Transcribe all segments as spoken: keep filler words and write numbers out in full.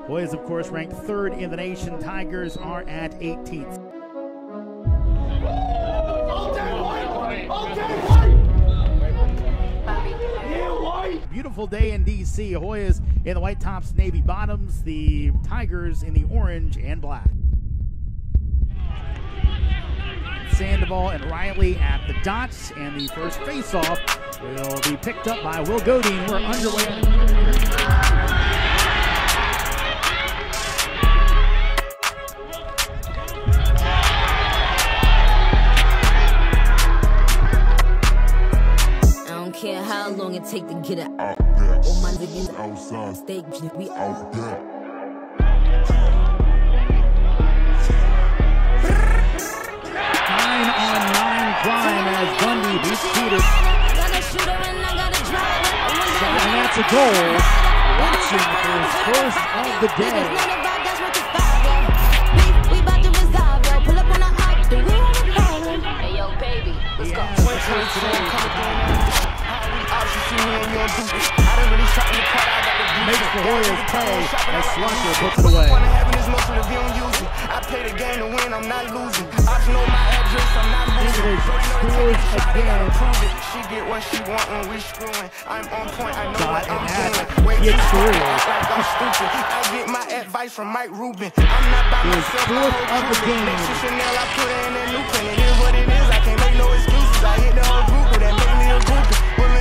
Hoyas, of course, ranked third in the nation. Tigers are at eighteenth. Beautiful day in D C. Hoyas in the white tops, navy bottoms. The Tigers in the orange and black. Sandoval and Riley at the dots, and the first face-off will be picked up by Will Godine. We're underway. Care how long it take to get it out there. All my niggas outside, steak, we out there. Nine on nine crime as Bundy beats Peter. And that's a goal. Watching for his first of the day. Hey yo, baby, let's go. Makes the Hoyas pay as Slusher puts it away. I play the game to win, I'm not losing. I know my address, I'm not moving. Scores again. She get what she want when we screwing. I'm on point, I know Got what I'm an doing. Wait, hit through. like I'm stupid. I get my advice from Mike Rubin. I'm not by His myself. fourth of the game. Chanel, I put her in that new pen. It is what it is. I can't make no excuses. I hit the whole group that made me a groupie.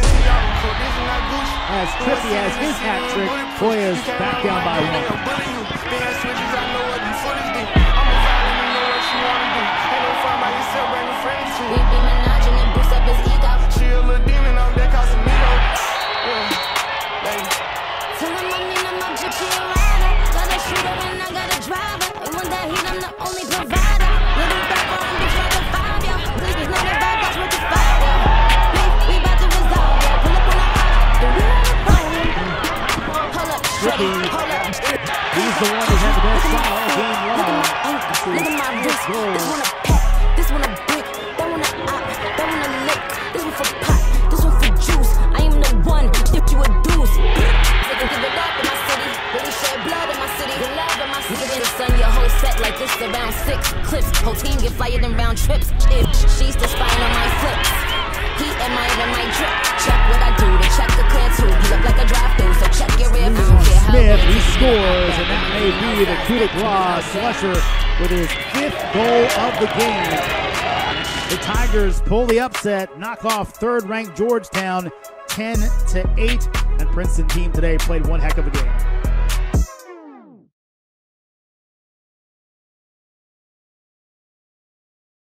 As Trippy has his hat trick, Hoyas back down by one. We be Minaj and boost up his ego. She a little demon on that Casamino. Tell him I mean I'm a gypsy rider. Got a shooter and I got a driver. And when that heat, I'm the only provider. Little rapper, I'm the trying to five, yo. Please, please, let me vibe, that's what you find, yo. We, we about to resolve, yo. Pull up on the hot, the real hold up, Trippy, he's the one who's had the best shot all game long. Look at my wrist, this one a pack, this one a brick, that one a op, that one a lick, this one for pot, this one for juice. I am the one, if you a deuce. Give it up in my city, really shed blood in my city, the love in my city. Son, your whole set like this around six clips, whole team get fired in round trips. If she's the spine on my flips, he admiring my drip. Check what I do, to check the clear too. Pull up like a drive-through, so check your rear view. Smith, he scores, and that may be the coup de grace. Slusher with his fifth goal of the game. The Tigers pull the upset, knock off third-ranked Georgetown ten to eight, and Princeton team today played one heck of a game.